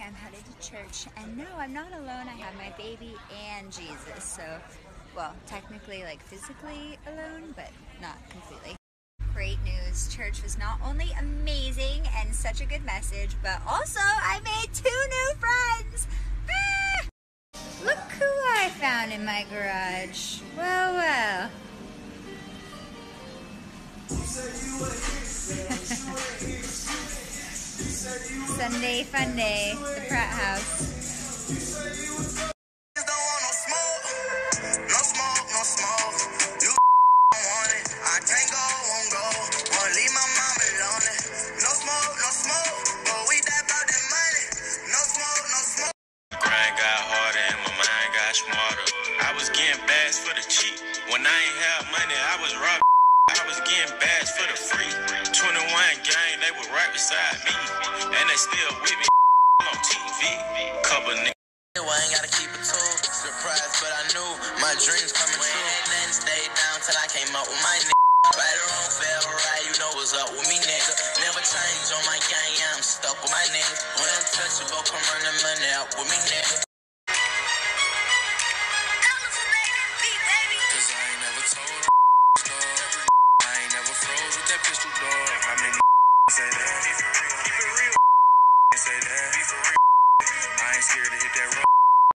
I'm headed to church, and no, I'm not alone. I have my baby and Jesus, so, well, technically, like, physically alone, but not completely. Great news. Church was not only amazing and such a good message, but also I made 2 new friends! Ah! Look who I found in my garage. Well, well. Sunday fun day, the Pratt house. I was getting bags for the cheap. When I ain't have money, I was robbing. I was getting bags for the free. 21 gang, they were right beside me. And they still with me on TV. Couple niggas. I ain't gotta keep it too surprised, but I knew my dreams coming true. Then stayed down till I came up with my nigga. Right or wrong, fair or right, you know what's up with me, nigga. Never change on my gang, yeah, I'm stuck with my nigga. When I'm touchable, come run the money out with me, nigga. Say that. Keep it real. Say that. I ain't scared to hit that road.